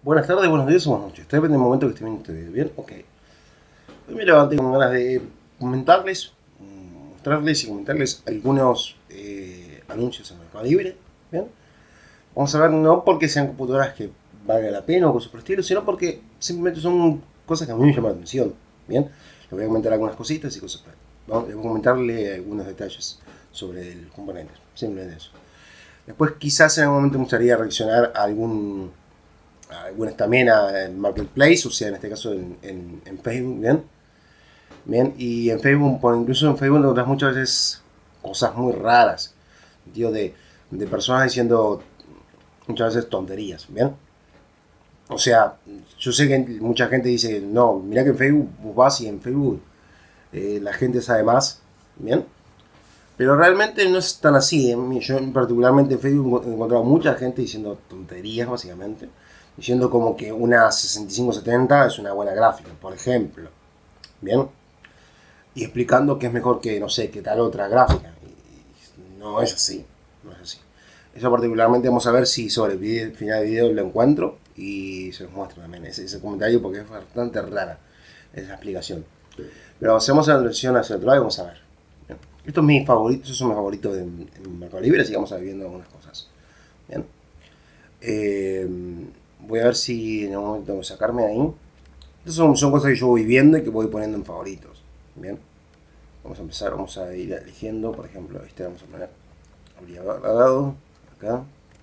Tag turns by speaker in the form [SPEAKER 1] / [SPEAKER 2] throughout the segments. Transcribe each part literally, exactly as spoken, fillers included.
[SPEAKER 1] Buenas tardes, buenos días o buenas noches. Depende del momento que esté viendo este video. ¿Bien? Ok. Hoy me levanté con ganas de comentarles, mostrarles y comentarles algunos eh, anuncios en Mercado Libre. ¿Bien? Vamos a ver, no porque sean computadoras que valga la pena o cosas por el estilo, sino porque simplemente son cosas que a mí me llaman la atención. ¿Bien? Les voy a comentar algunas cositas y cosas. Vamos, les voy a comentarle algunos detalles sobre el componente. Simplemente eso. Después quizás en algún momento me gustaría reaccionar a algún... algunas también a Marketplace, o sea, en este caso en, en, en Facebook, ¿bien? Bien, y en Facebook, por, incluso en Facebook encontrás muchas veces cosas muy raras, tío, de, de personas diciendo muchas veces tonterías, ¿bien? O sea, yo sé que mucha gente dice, no, mira que en Facebook vos vas y en Facebook eh, la gente sabe más, ¿bien? Pero realmente no es tan así, ¿eh? Yo particularmente en Facebook he encontrado mucha gente diciendo tonterías, básicamente. Diciendo como que una sesenta y cinco setenta es una buena gráfica, por ejemplo. ¿Bien? Y explicando que es mejor que, no sé, que tal otra gráfica. Y no es así. No es así. Eso particularmente vamos a ver si sobre el video, final del video lo encuentro y se los muestro también ese, ese comentario porque es bastante rara esa explicación. Pero hacemos la transición hacia el otro lado y vamos a ver. ¿Bien? Estos son mis favoritos, estos son mis favoritos en, en Mercado Libre, así que vamos a ir viendo algunas cosas. Bien. Eh, voy a ver si en algún momento tengo que sacarme de ahí. Estas son, son cosas que yo voy viendo y que voy poniendo en favoritos. Bien. Vamos a empezar, vamos a ir eligiendo, por ejemplo, este vamos a poner abreviado acá.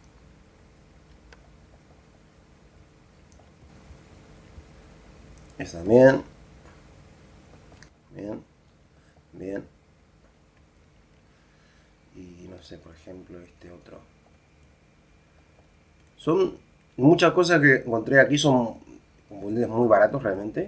[SPEAKER 1] Este también. Bien. Bien. Y no sé, por ejemplo, este otro. Son muchas cosas que encontré aquí, son componentes muy baratos realmente.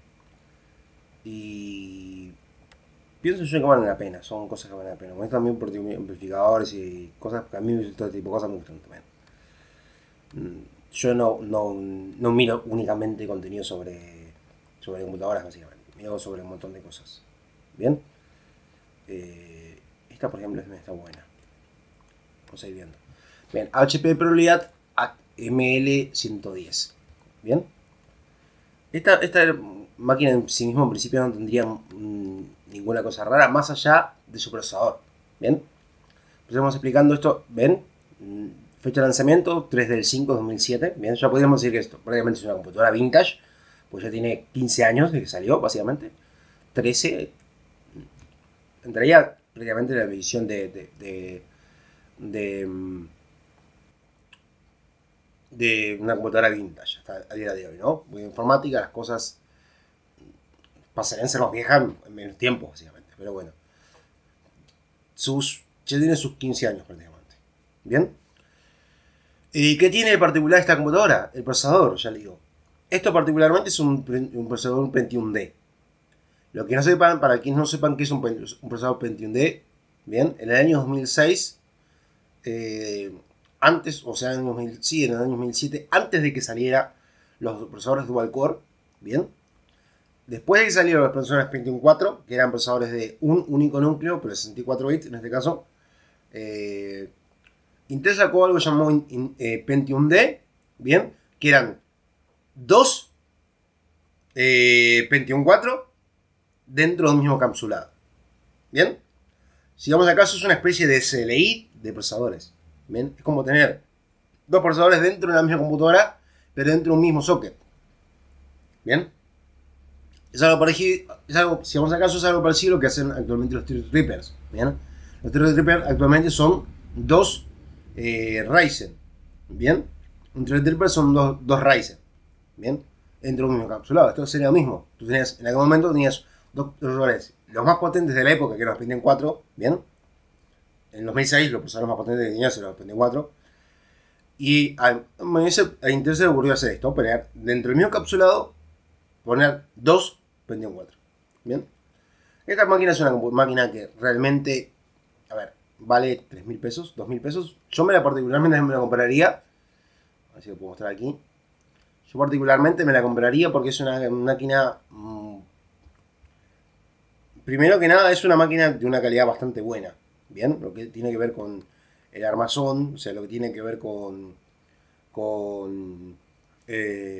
[SPEAKER 1] Y pienso yo que valen la pena, son cosas que valen la pena. Como también por amplificadores y cosas que a mí todo tipo de cosas me gustan también. Yo no, no, no miro únicamente contenido sobre, sobre computadoras, básicamente. Miro sobre un montón de cosas. Bien. Eh, esta, por ejemplo, está buena. Vamos a ir viendo. Bien, H P ProLiat M L ciento diez. Bien. Esta, esta máquina en sí misma en principio no tendría mmm, ninguna cosa rara más allá de su procesador. Bien. Empezamos explicando esto. Ven. Fecha de lanzamiento tres del cinco de dos mil siete. Bien, ya podríamos decir que esto prácticamente es una computadora vintage. Pues ya tiene quince años desde que salió, básicamente. trece. Entraría prácticamente en la medición de... de, de, de de una computadora vintage hasta a día de hoy, ¿no? Muy informática, las cosas pasarían a ser más viejas en menos tiempo, básicamente. Pero bueno, sus, ya tiene sus quince años prácticamente. ¿Bien? ¿Y qué tiene de particular esta computadora? El procesador, ya le digo. Esto particularmente es un, un procesador Pentium D. Lo que no sepan, para quienes no sepan qué es un, un procesador Pentium D, bien, en el año dos mil seis, eh, antes, o sea, en el, dos mil, sí, en el año dos mil siete, antes de que salieran los procesadores dual core, bien. Después de que salieron los procesadores Pentium cuatro, que eran procesadores de un único núcleo, pero sesenta y cuatro bits en este caso, eh, Intel sacó algo llamado in, in, eh, Pentium D, bien, que eran dos eh, Pentium cuatro dentro del mismo capsulado. Bien, sigamos acá, eso es una especie de S L I de procesadores. Bien, es como tener dos procesadores dentro de la misma computadora, pero dentro de un mismo socket. Bien, es algo parecido, es algo, si vamos a caso, es algo parecido a lo que hacen actualmente los Threadrippers. Bien, los Threadrippers actualmente son dos eh, Ryzen. Bien, un Threadripper son dos, dos Ryzen. Bien, dentro de un mismo capsulado. Esto sería lo mismo. Tú tenías, en algún momento tenías dos procesadores, los más potentes de la época, que eran los Pentium cuatro. Bien, en dos mil seis los procesadores más potentes que tenías eran los Pentium cuatro. Y a, a Intel se le ocurrió hacer esto, poner dentro del mismo capsulado, poner dos Pentium cuatro. Bien. Esta máquina es una máquina que realmente, a ver, vale tres mil pesos, dos mil pesos. Yo me la particularmente me la compraría. A ver si lo puedo mostrar aquí. Yo particularmente me la compraría porque es una máquina... Mmm, primero que nada es una máquina de una calidad bastante buena. Bien, lo que tiene que ver con el armazón, o sea, lo que tiene que ver con... con... Eh,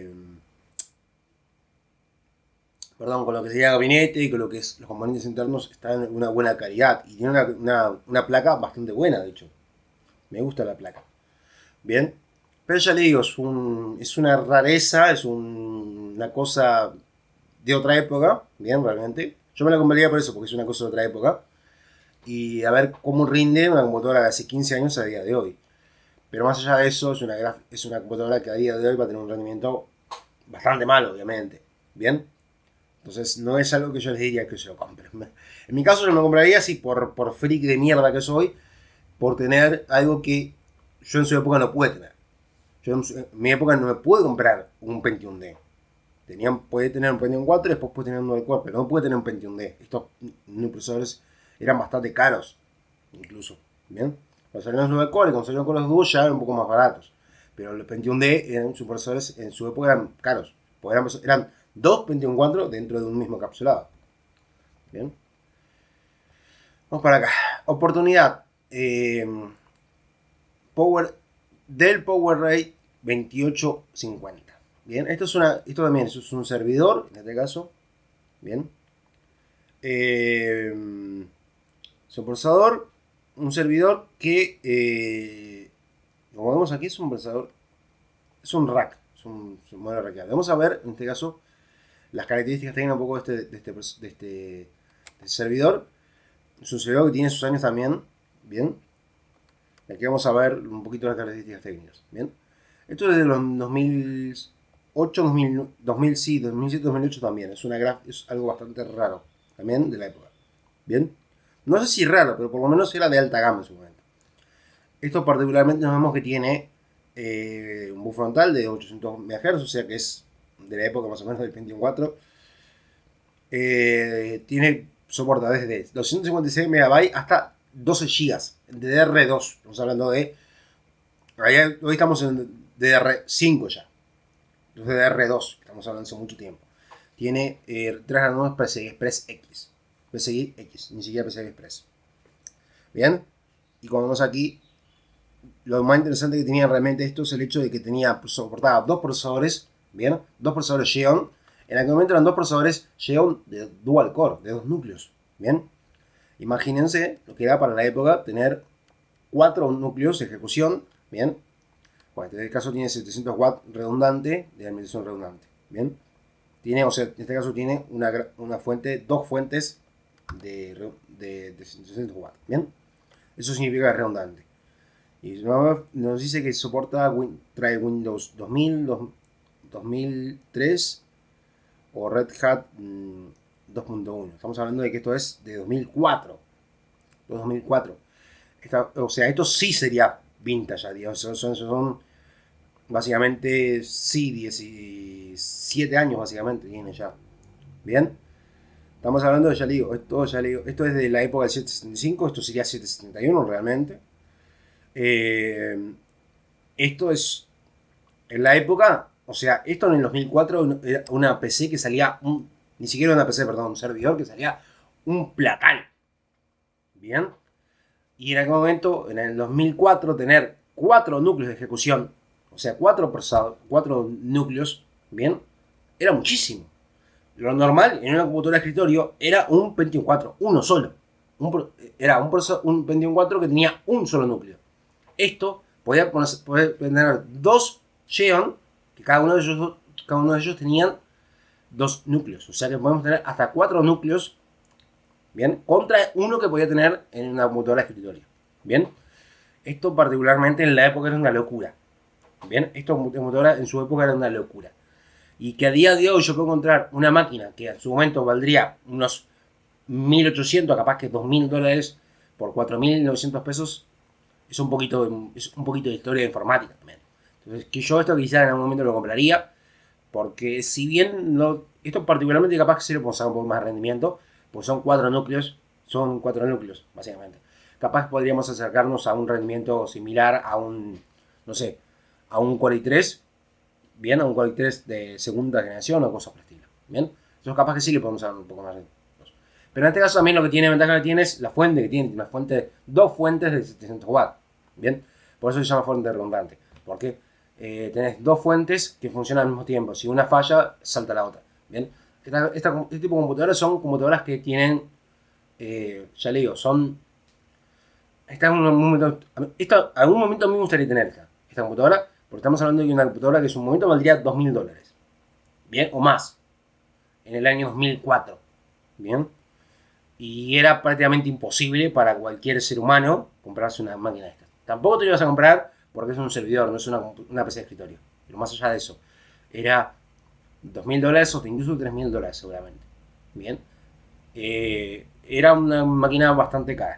[SPEAKER 1] perdón, con lo que sería gabinete y con lo que es los componentes internos, está en una buena calidad. Y tiene una, una, una placa bastante buena, de hecho. Me gusta la placa. Bien. Pero ya le digo, es, un, es una rareza, es un, una cosa de otra época. Bien, realmente. Yo me la compraría por eso, porque es una cosa de otra época. Y a ver cómo rinde una computadora de hace quince años a día de hoy. Pero más allá de eso, es una, es una computadora que a día de hoy va a tener un rendimiento bastante malo, obviamente. Bien. Entonces no es algo que yo les diría que se lo compren. En mi caso yo me compraría así por, por freak de mierda que soy, por tener algo que yo en su época no pude tener. Yo en, su, en mi época no me pude comprar un Pentium D. Tenían, puede tener un Pentium cuatro y después puede tener un nueve core, pero no puede tener un Pentium D. Estos procesadores eran bastante caros, incluso. ¿Bien? Cuando salieron los nueve core y cuando salieron con los Duo ya eran un poco más baratos. Pero los Pentium D eran sus procesadores en su época eran caros. Eran, eran dos Pentium cuatro dentro de un mismo encapsulado. Bien. Vamos para acá. Oportunidad. Eh, Power del PowerRay veintiocho cincuenta. Bien. Esto es una. Esto también es un servidor. En este caso. Bien. Eh, es un procesador. Un servidor que. Eh, como vemos aquí es un procesador. Es un rack. Es un, es un modelo rackable. Vamos a ver en este caso las características técnicas un poco de este, de este, de este, de este servidor. Es un servidor que tiene sus años también. Bien. Y aquí vamos a ver un poquito las características técnicas. Bien. Esto es de los dos mil ocho, dos mil, dos mil, sí, dos mil siete, dos mil ocho también. Es, una graf, es algo bastante raro. También de la época. Bien. No sé si raro, pero por lo menos era de alta gama en su momento. Esto particularmente nos vemos que tiene eh, un bus frontal de ochocientos megahercios, o sea que es de la época más o menos del Pentium cuatro. Eh, tiene soporta desde doscientos cincuenta y seis megabytes hasta doce gigas de D D R dos. Estamos hablando de. Hoy estamos en D D R cinco ya. D D R dos. Estamos hablando hace mucho tiempo. Tiene eh, tres granados P C I Express X. P C I X, ni siquiera P C I Express. Bien. Y como vemos aquí, lo más interesante que tenía realmente esto es el hecho de que tenía soportaba dos procesadores. Bien. Dos procesadores Xeon. En aquel momento eran dos procesadores Xeon de dual core, de dos núcleos. Bien. Imagínense lo que era para la época tener cuatro núcleos de ejecución. Bien. Bueno, en este caso tiene setecientos watts redundante de alimentación redundante. Bien. Tiene, o sea, en este caso tiene una, una fuente, dos fuentes de, de, de setecientos watts. Bien. Eso significa redundante. Y nos dice que soporta, trae Windows dos mil, dos mil tres o Red Hat dos punto uno. Estamos hablando de que esto es de dos mil cuatro. dos mil cuatro. Esta, o sea, esto sí sería vintage, digamos. Son, son, son básicamente, sí, diecisiete años básicamente tiene ya. Bien. Estamos hablando de, ya le digo, esto, ya le digo, esto es de la época del setecientos setenta y cinco, esto sería setecientos setenta y uno realmente. Eh, esto es en la época, o sea, esto en el dos mil cuatro era una P C que salía, un, ni siquiera una P C, perdón, un servidor que salía un platal. Bien. Y en aquel momento, en el dos mil cuatro, tener cuatro núcleos de ejecución, o sea, cuatro, cuatro núcleos, bien, era muchísimo. Lo normal en una computadora de escritorio era un Pentium cuatro, uno solo. Un, era un, un Pentium cuatro que tenía un solo núcleo. Esto podía poder tener dos Xeon, que cada uno de ellos, cada uno de ellos tenían dos núcleos. O sea que podemos tener hasta cuatro núcleos, bien, contra uno que podía tener en una computadora de escritorio. Bien, esto particularmente en la época era una locura. Bien, esto en computadora en su época era una locura. Y que a día de hoy yo puedo encontrar una máquina que en su momento valdría unos mil ochocientos, capaz que dos mil dólares por cuatro mil novecientos pesos, es un poquito de, es un poquito de historia de informática también. Entonces, que yo esto quizá en algún momento lo compraría, porque si bien no, esto particularmente capaz que sí le podemos sacar un poco más de rendimiento, pues son cuatro núcleos, son cuatro núcleos, básicamente. Capaz podríamos acercarnos a un rendimiento similar a un, no sé, a un Core i tres, bien, a un Core i tres de segunda generación o cosas por el estilo, bien. Entonces capaz que sí le podemos dar un poco más de... Pero en este caso también lo que tiene ventaja que tiene es la fuente que tiene, una fuente, dos fuentes de setecientos watts, bien. Por eso se llama fuente redundante, porque eh, tenés dos fuentes que funcionan al mismo tiempo. Si una falla, salta la otra, bien. esta, esta, este tipo de computadoras son computadoras que tienen, eh, ya le digo, son... Esta en un momento, esta, algún momento a mí me gustaría tener esta, esta computadora, porque estamos hablando de una computadora que en su momento valdría dos mil dólares. Bien, o más. En el año dos mil cuatro. Bien. Y era prácticamente imposible para cualquier ser humano comprarse una máquina de esta. Tampoco te lo ibas a comprar porque es un servidor, no es una, una P C de escritorio. Pero más allá de eso, era dos mil dólares o incluso tres mil dólares seguramente. Bien. Eh, era una máquina bastante cara.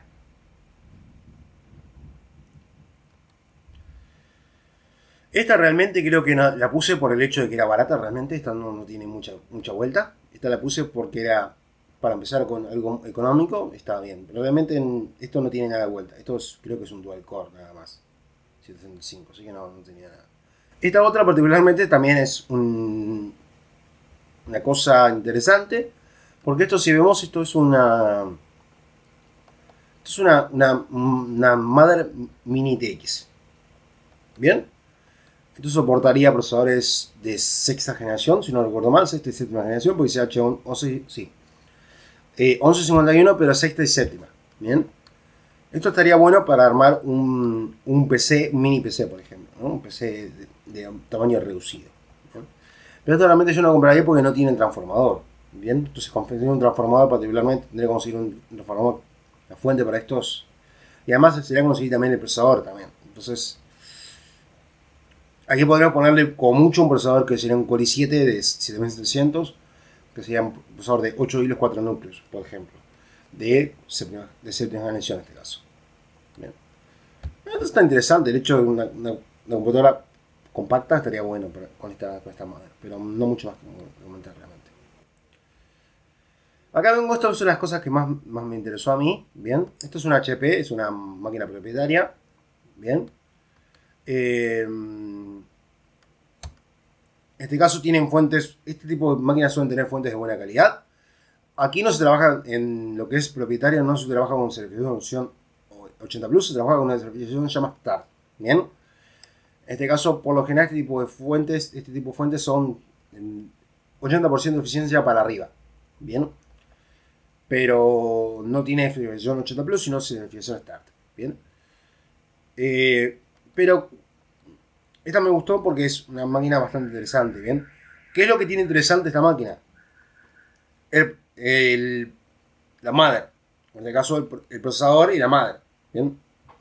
[SPEAKER 1] Esta realmente creo que no, la puse por el hecho de que era barata realmente. Esta no, no tiene mucha, mucha vuelta. Esta la puse porque era... Para empezar con algo económico, está bien. Pero obviamente en, esto no tiene nada de vuelta. Esto es, creo que es un dual core nada más. setecientos setenta y cinco, así que no, no tenía nada. Esta otra particularmente también es un, una cosa interesante. Porque esto, si vemos, esto es una... Esto es una, una, una Mother Mini T X. ¿Bien? Esto soportaría procesadores de sexta generación, si no recuerdo mal, sexta y séptima generación, porque dice H once, sí. Eh, once cincuenta y uno, pero sexta y séptima. Bien. Esto estaría bueno para armar un, un P C, un mini P C, por ejemplo, ¿no? Un P C de, de tamaño reducido. ¿Bien? Pero esto realmente yo no lo compraría porque no tiene transformador. Bien. Entonces, conseguir un transformador, particularmente, tendría que conseguir un transformador, la fuente para estos. Y además sería conseguir también el procesador también. Entonces, aquí podríamos ponerle como mucho un procesador que sería un Core i siete de siete mil setecientos. Que sería un procesador de ocho hilos, cuatro núcleos, por ejemplo, de séptima, de séptima generación en este caso. Bien. Esto está interesante, el hecho de una, una, una computadora compacta estaría bueno para, con, esta, con esta madre, pero no mucho más que comentar realmente. Acá vengo, estas son las cosas que más, más me interesó a mí. Bien, esto es una H P, es una máquina propietaria. Bien. Eh, En este caso tienen fuentes, este tipo de máquinas suelen tener fuentes de buena calidad. Aquí no se trabaja en lo que es propietario, no se trabaja con certificación ochenta plus, se trabaja con una certificación que se llama STAR. Bien. En este caso, por lo general, este tipo de fuentes, este tipo de fuentes son ochenta por ciento de eficiencia para arriba. Bien. Pero no tiene certificación ochenta plus, sino certificación STAR. Bien. Eh, pero esta me gustó porque es una máquina bastante interesante, ¿bien? ¿Qué es lo que tiene interesante esta máquina? El, el, la mother. En este caso, el, el procesador y la mother, ¿bien?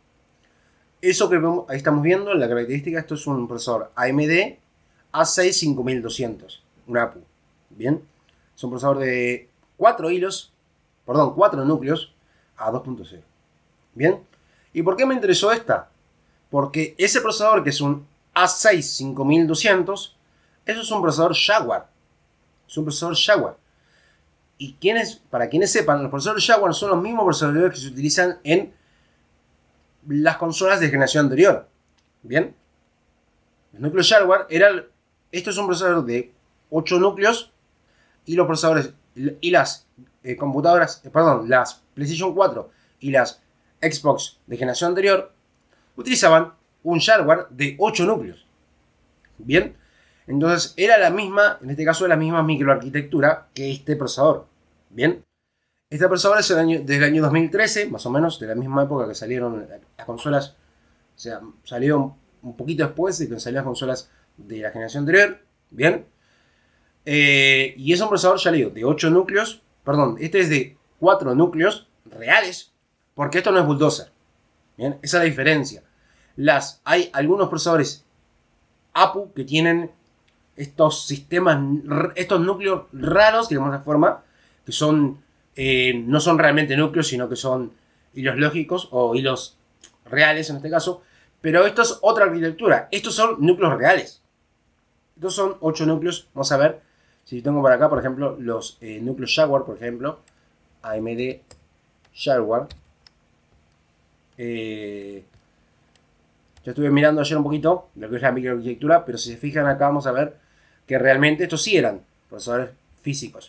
[SPEAKER 1] Eso que vemos, ahí estamos viendo, la característica, esto es un procesador A M D A seis cinco mil doscientos, un A P U, ¿bien? Es un procesador de cuatro hilos, perdón, cuatro núcleos a dos punto cero, ¿bien? ¿Y por qué me interesó esta? Porque ese procesador, que es un A seis cinco mil doscientos, eso es un procesador Jaguar. Es un procesador Jaguar. Y quienes, para quienes sepan, los procesadores Jaguar son los mismos procesadores que se utilizan en las consolas de generación anterior. Bien. El núcleo Jaguar era... Esto es un procesador de ocho núcleos. Y los procesadores y las eh, computadoras, eh, perdón, las PlayStation cuatro y las Xbox de generación anterior utilizaban un Jaguar de ocho núcleos. Bien, entonces era la misma, en este caso la misma microarquitectura que este procesador. Bien, este procesador es el año, desde el año dos mil trece, más o menos, de la misma época que salieron las consolas. O sea, salieron un poquito después de que salieron las consolas de la generación anterior. Bien, eh, y es un procesador, ya le digo, de ocho núcleos. Perdón, este es de cuatro núcleos reales, porque esto no es bulldozer. Bien, esa es la diferencia. Las, hay algunos procesadores A P U que tienen estos sistemas, estos núcleos raros, digamos de forma, que son, eh, no son realmente núcleos, sino que son hilos lógicos o hilos reales en este caso. Pero esto es otra arquitectura. Estos son núcleos reales. Estos son ocho núcleos. Vamos a ver si tengo por acá, por ejemplo, los eh, núcleos Jaguar, por ejemplo. A M D Jaguar. Eh, Yo estuve mirando ayer un poquito lo que es la microarquitectura, pero si se fijan acá vamos a ver que realmente estos sí eran procesadores físicos.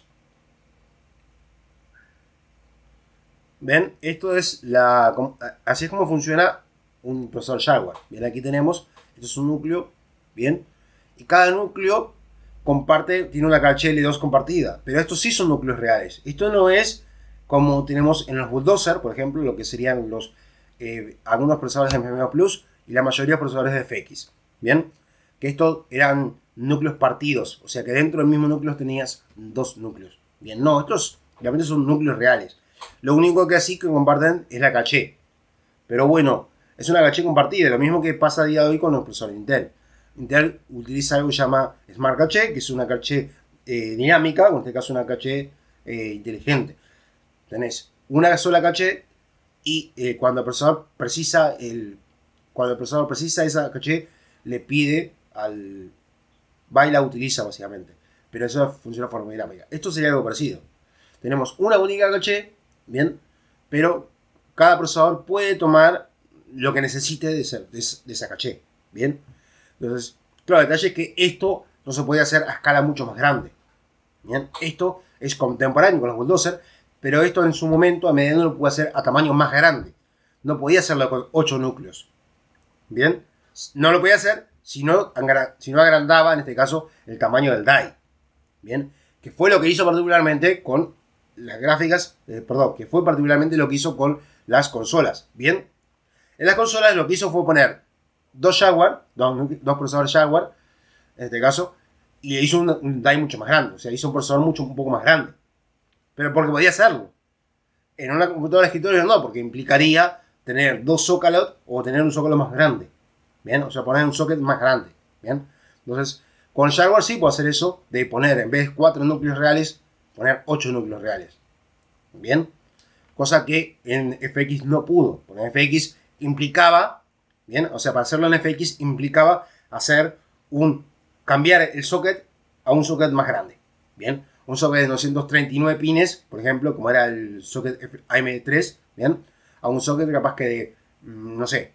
[SPEAKER 1] ¿Ven? Esto es la... Así es como funciona un procesador Jaguar. Bien, aquí tenemos, esto es un núcleo, bien, y cada núcleo comparte, tiene una caché L dos compartida, pero estos sí son núcleos reales. Esto no es como tenemos en los Bulldozer, por ejemplo, lo que serían los eh, algunos procesadores de M M O Plus y la mayoría de procesadores de F X. Bien, que estos eran núcleos partidos, o sea que dentro del mismo núcleo tenías dos núcleos. Bien, no, estos realmente son núcleos reales. Lo único que así que comparten es la caché. Pero bueno, es una caché compartida, lo mismo que pasa a día de hoy con los procesadores Intel. Intel utiliza algo que se llama Smart Caché, que es una caché eh, dinámica, en este caso una caché eh, inteligente. Tenés una sola caché y eh, cuando el procesador precisa el, cuando el procesador precisa esa caché, le pide al... va y la utiliza básicamente. Pero eso funciona de forma dinámica. Esto sería algo parecido. Tenemos una única caché, bien, pero cada procesador puede tomar lo que necesite de, ser, de, de esa caché, bien. Entonces, claro, el detalle es que esto no se puede hacer a escala mucho más grande. Bien, esto es contemporáneo con los Bulldozer, pero esto en su momento a mediano lo puede hacer a tamaño más grande. No podía hacerlo con ocho núcleos. Bien, no lo podía hacer si no, si no agrandaba, en este caso, el tamaño del D A I. Bien, que fue lo que hizo particularmente con las gráficas, eh, perdón, que fue particularmente lo que hizo con las consolas. Bien, en las consolas lo que hizo fue poner dos Jaguar, dos, dos procesadores Jaguar, en este caso, y hizo un, un D A I mucho más grande, o sea, hizo un procesador mucho, un poco más grande. Pero porque podía hacerlo. En una computadora de escritorio no, porque implicaría tener dos zócalos o tener un zócalo más grande. Bien, o sea, poner un socket más grande. Bien, entonces, con Jaguar sí puedo hacer eso, de poner en vez de cuatro núcleos reales, poner ocho núcleos reales. Bien, cosa que en F X no pudo, porque en F X implicaba, bien, o sea, para hacerlo en F X implicaba hacer un, cambiar el socket a un socket más grande. Bien, un socket de doscientos treinta y nueve pines, por ejemplo, como era el socket A M D tres, bien, a un socket capaz que de, no sé,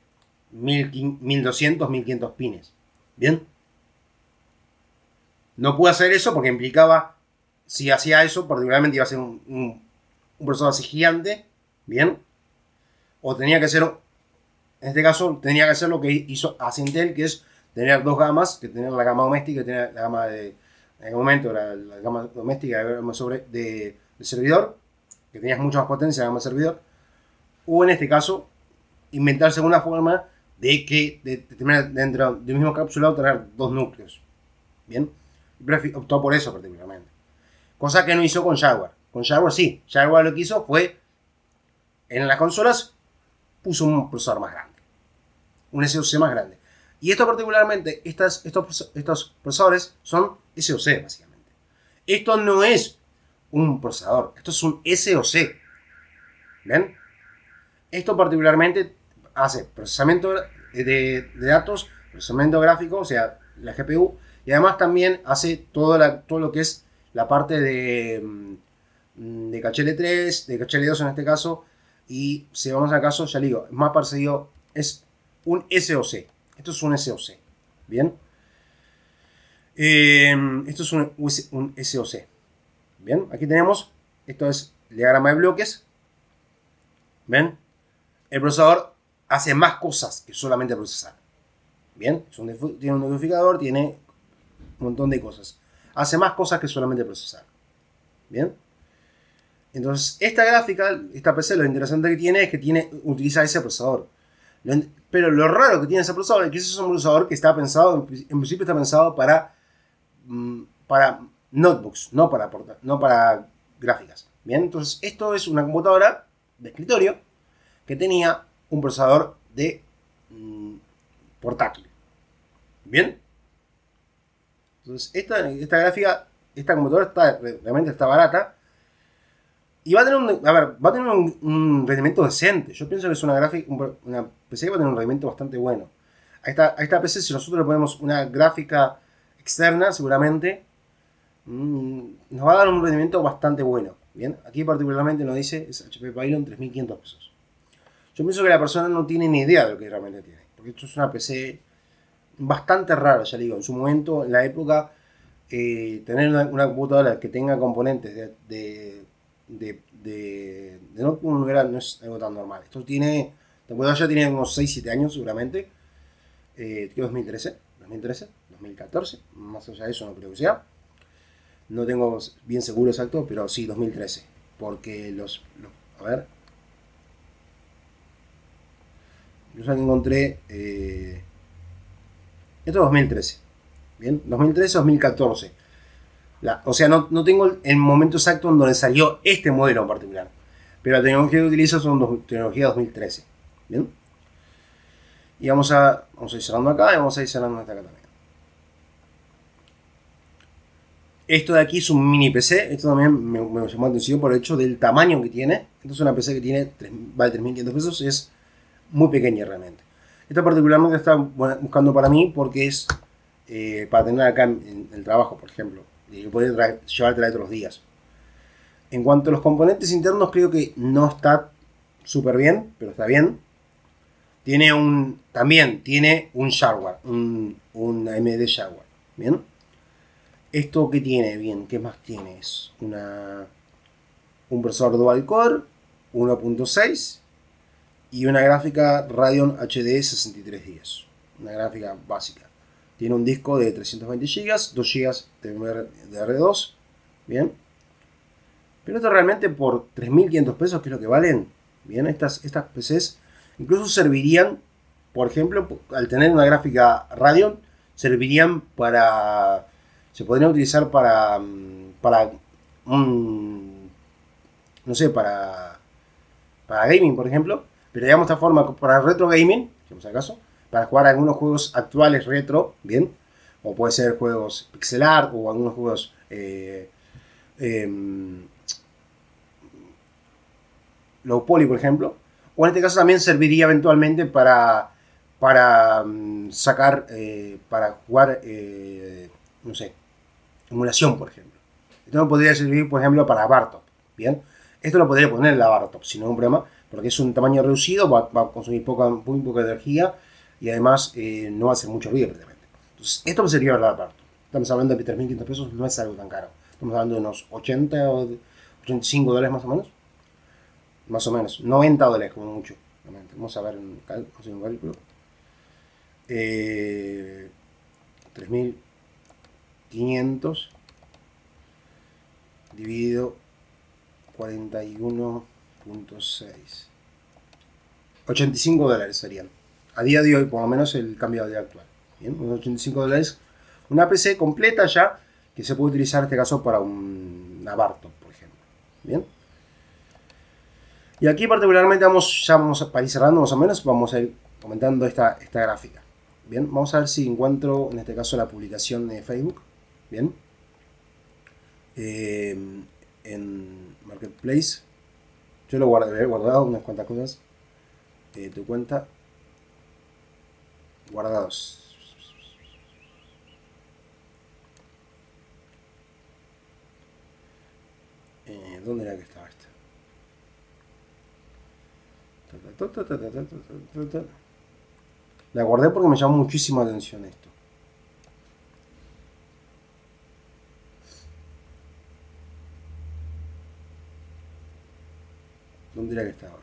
[SPEAKER 1] mil doscientos, mil quinientos pines. Bien, no pude hacer eso porque implicaba, si hacía eso, particularmente iba a ser un, un, un procesador así gigante, bien, o tenía que ser, en este caso, tenía que hacer lo que hizo hace Intel, que es tener dos gamas, que tener la gama doméstica y tener la gama de, en el momento, la, la gama doméstica de, sobre, de, de servidor, que tenías mucha más potencia en la gama de servidor, o en este caso, inventarse una forma de que de, de tener dentro del mismo encapsulado tener dos núcleos. Bien, y optó por eso particularmente. Cosa que no hizo con Jaguar. Con Jaguar sí. Jaguar lo que hizo fue, en las consolas, puso un procesador más grande. Un S O C más grande. Y esto particularmente, estas, estos, estos procesadores son S O C básicamente. Esto no es un procesador, esto es un S O C. ¿Ven? Esto particularmente hace procesamiento de, de datos, procesamiento gráfico, o sea, la G P U, y además también hace todo, la, todo lo que es la parte de, de caché L tres, de caché L dos en este caso, y si vamos al caso, ya digo, más parecido, es un S O C. Esto es un S O C. Bien. Eh, esto es un, un S O C. Bien, aquí tenemos, esto es el diagrama de bloques. ¿Ven? El procesador hace más cosas que solamente procesar. Bien, es un, tiene un decodificador, tiene un montón de cosas. Hace más cosas que solamente procesar. Bien. Entonces, esta gráfica, esta P C, lo interesante que tiene es que tiene, utiliza ese procesador. Pero lo raro que tiene ese procesador es que ese es un procesador que está pensado, en principio está pensado para, para notebooks, no para, no para gráficas. Bien, entonces esto es una computadora de escritorio que tenía un procesador de mmm, portátil. Bien. Entonces esta, esta gráfica, esta computadora está, realmente está barata. Y va a tener un, a ver, va a tener un, un rendimiento decente. Yo pienso que es una gráfica, una P C que va a tener un rendimiento bastante bueno. A esta, a esta P C, si nosotros le ponemos una gráfica externa, seguramente mmm, nos va a dar un rendimiento bastante bueno. Bien, aquí particularmente nos dice es H P Pylon tres mil quinientos pesos. Yo pienso que la persona no tiene ni idea de lo que realmente tiene. Porque esto es una P C bastante rara, ya digo. En su momento, en la época, eh, tener una, una computadora que tenga componentes de, de de, de, de no, no, era, no es algo tan normal. Esto tiene, la computadora ya tiene unos seis siete años seguramente. Eh, creo dos mil trece, dos mil trece, dos mil catorce, más allá de eso no creo que sea. No tengo bien seguro exacto, pero sí, dos mil trece. Porque los... los a ver. Yo ya encontré... Eh, esto es dos mil trece. Bien, dos mil trece dos mil catorce. La, o sea, no, no tengo el momento exacto en donde salió este modelo en particular. Pero la tecnología que utilizo son dos, tecnología dos mil trece. Bien. Y vamos a, vamos a ir cerrando acá y vamos a ir cerrando hasta acá también. Esto de aquí es un mini P C. Esto también me, me llamó la atención por el hecho del tamaño que tiene. Esto es una P C que tiene vale tres mil quinientos pesos. Es muy pequeña realmente. Esta particularmente está buscando para mí porque es eh, para tener acá en, en el trabajo, por ejemplo. Y poder llevártela todos los días. En cuanto a los componentes internos, creo que no está súper bien, pero está bien. Tiene un, también tiene un Jaguar, un, un A M D Jaguar. Bien. Esto que tiene, bien, ¿qué más tiene? Es una, un procesador dual core, uno punto seis y una gráfica Radeon H D sesenta y tres diez. Una gráfica básica. Tiene un disco de trescientos veinte gigas, dos gigas de D R dos. Bien. Pero esto realmente por tres mil quinientos pesos, que es lo que valen. Bien, estas, estas P Cs incluso servirían, por ejemplo, al tener una gráfica Radeon, servirían para... Se podrían utilizar para... Para... Um, no sé, para... Para gaming, por ejemplo. Pero digamos de esta forma, para retro gaming, si vamos al caso, para jugar algunos juegos actuales retro, bien, o puede ser juegos pixel art o algunos juegos eh, eh, low poly, por ejemplo, o en este caso también serviría eventualmente para para um, sacar, eh, para jugar, eh, no sé, emulación, por ejemplo. Esto podría servir, por ejemplo, para Bartop, bien. Esto lo podría poner en la Bartop sin ningún problema, porque es un tamaño reducido, va, va a consumir poca, muy poca energía. Y además eh, no va a hacer mucho ruido prácticamente. Entonces, esto sería la parte. Estamos hablando de tres mil quinientos pesos, no es algo tan caro. Estamos hablando de unos ochenta o ochenta y cinco dólares más o menos. Más o menos. noventa dólares como mucho. Vamos a ver un, vamos a hacer un cálculo. Eh, tres mil quinientos dividido cuarenta y uno punto seis. ochenta y cinco dólares serían. A día de hoy, por lo menos, el cambio de actual. Bien, unos ochenta y cinco dólares. Una P C completa ya, que se puede utilizar en este caso para un, una Bartop, por ejemplo. Bien. Y aquí particularmente vamos, ya vamos a ir cerrando más o menos, vamos a ir comentando esta, esta gráfica. Bien, vamos a ver si encuentro, en este caso, la publicación de Facebook. Bien. Eh, en Marketplace. Yo lo guardé, he guardado unas cuantas cosas. Eh, tu cuenta. Guardados. Eh, ¿Dónde era que estaba esta? La guardé porque me llamó muchísimo la atención esto. ¿Dónde era que estaba?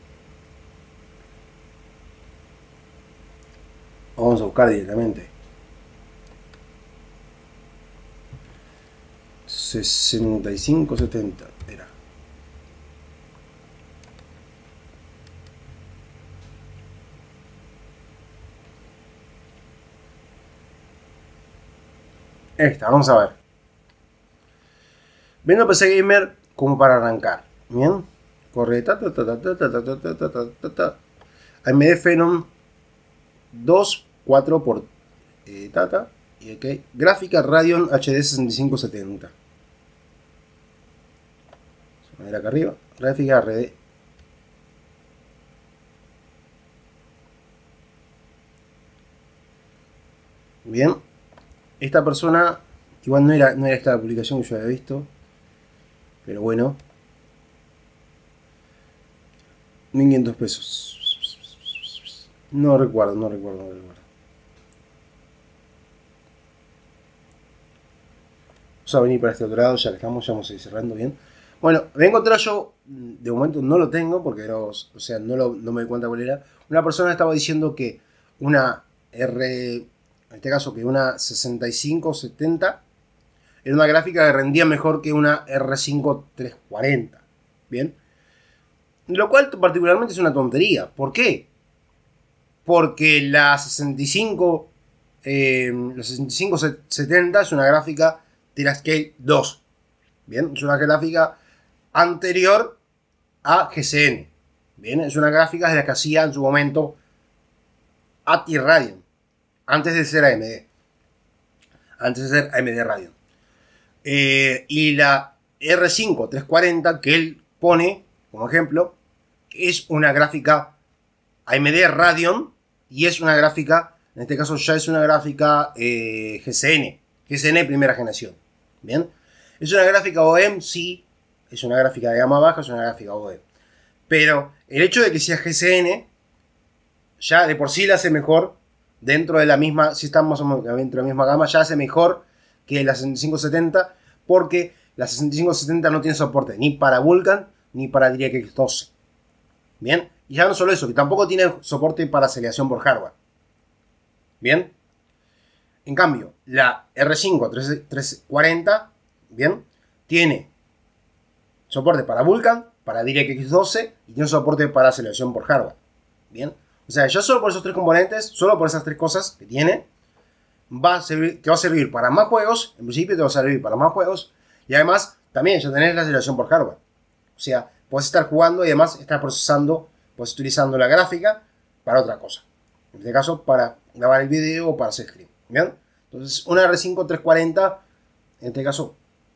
[SPEAKER 1] Vamos a buscar directamente. sesenta y cinco setenta era. Esta, vamos a ver. Vendo P C Gamer como para arrancar. Bien. Corre. Ta, ta, ta, ta, ta, ta, ta, ta, ta, ta, ta. A M D Phenom dos cuatro por eh, Tata. Y okay. Gráfica Radeon H D sesenta y cinco setenta. Vamos a ver acá arriba. Gráfica R D. Bien. Esta persona, igual no era, no era esta publicación que yo había visto. Pero bueno. mil quinientos pesos. No recuerdo, no recuerdo, no recuerdo. Vamos a venir para este otro lado, ya que estamos, ya vamos a ir cerrando bien. Bueno, voy a encontrar yo, de momento no lo tengo, porque no, o sea, no, lo, no me doy cuenta cuál era. Una persona estaba diciendo que una R, en este caso que una sesenta y cinco setenta, era una gráfica que rendía mejor que una R cinco trescientos cuarenta. Bien. Lo cual particularmente es una tontería. ¿Por qué? Porque la sesenta y cinco, eh, la sesenta y cinco setenta es una gráfica Terascale dos. Bien, es una gráfica anterior a G C N. Bien, es una gráfica de la que hacía en su momento A T I Radeon, antes de ser A M D. Antes de ser A M D Radeon. Eh, y la R cinco trescientos cuarenta que él pone como ejemplo es una gráfica A M D Radeon y es una gráfica, en este caso ya es una gráfica eh, G C N, G C N primera generación. Bien, es una gráfica O E M, sí, es una gráfica de gama baja, es una gráfica O E M. Pero el hecho de que sea G C N ya de por sí la hace mejor dentro de la misma, si estamos dentro de la misma gama, ya hace mejor que la sesenta y cinco setenta, porque la sesenta y cinco setenta no tiene soporte ni para Vulkan ni para DirectX doce. Bien, y ya no solo eso, que tampoco tiene soporte para aceleración por hardware. Bien, en cambio, la R cinco trescientos cuarenta, bien, tiene soporte para Vulkan, para DirectX doce y tiene soporte para aceleración por hardware. Bien, o sea, ya solo por esos tres componentes, solo por esas tres cosas que tiene, va a servir, te va a servir para más juegos. En principio te va a servir para más juegos. Y además, también ya tenés la aceleración por hardware. O sea, puedes estar jugando y además estar procesando, pues utilizando la gráfica para otra cosa. En este caso, para grabar el video o para hacer stream. ¿Bien? Entonces, una R cinco trescientos cuarenta, en este caso,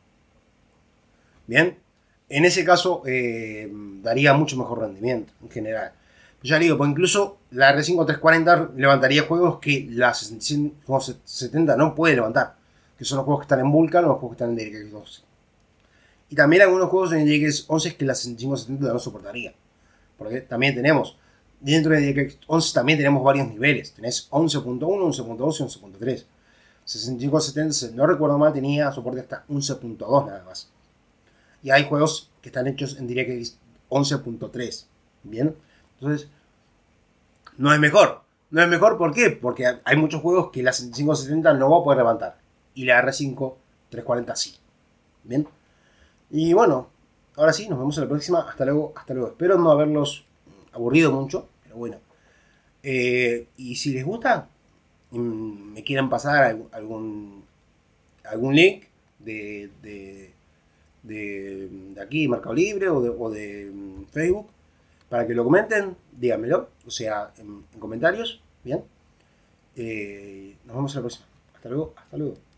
[SPEAKER 1] bien, en ese caso eh, daría mucho mejor rendimiento en general. Ya digo, pues incluso la R cinco trescientos cuarenta levantaría juegos que la sesenta y cinco setenta no puede levantar, que son los juegos que están en Vulkan o los juegos que están en DirectX doce. Y también algunos juegos en DirectX once que la sesenta y cinco setenta no soportaría. Porque también tenemos, dentro de DirectX once también tenemos varios niveles. Tenés once punto uno, once punto dos y once punto tres. sesenta y cinco setenta, si no recuerdo mal, tenía soporte hasta once punto dos nada más. Y hay juegos que están hechos en DirectX once punto tres. Bien. Entonces, no es mejor. No es mejor, ¿por qué? Porque hay muchos juegos que la sesenta y cinco setenta no va a poder levantar. Y la R cinco trescientos cuarenta sí. Bien. Y bueno, ahora sí, nos vemos en la próxima. Hasta luego, hasta luego. Espero no haberlos aburrido mucho, pero bueno. Eh, y si les gusta, me quieren pasar algún, algún link de, de, de, de aquí, Mercado Libre o de, o de Facebook, para que lo comenten, díganmelo, o sea, en, en comentarios, ¿bien? Eh, nos vemos en la próxima. Hasta luego, hasta luego.